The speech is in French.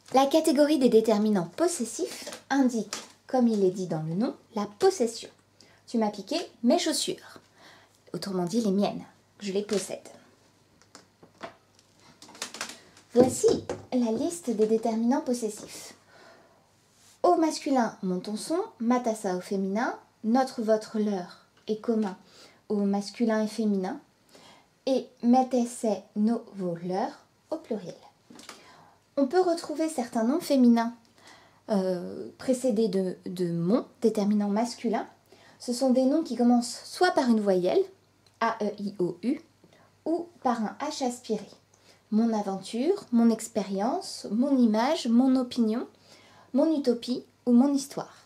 La catégorie des déterminants possessifs indique, comme il est dit dans le nom, la possession. Tu m'as piqué mes chaussures, autrement dit les miennes, je les possède. Voici la liste des déterminants possessifs. Au masculin, mon, ton, son, ma, ta, sa au féminin, notre, votre, leur est commun au masculin et féminin, et mes, tes, ses, nos, vos, leurs au pluriel. On peut retrouver certains noms féminins précédés de mon, déterminant masculin. Ce sont des noms qui commencent soit par une voyelle, A, E, I, O, U, ou par un H aspiré. Mon aventure, mon expérience, mon image, mon opinion, mon utopie ou mon histoire.